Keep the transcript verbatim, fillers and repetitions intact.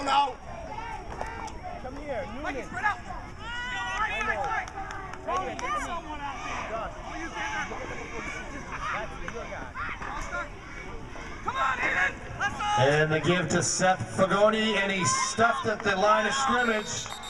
Now. Come here, Newman. Spread out. And the give to Seth Fagoni, and he stuffed at the line of scrimmage.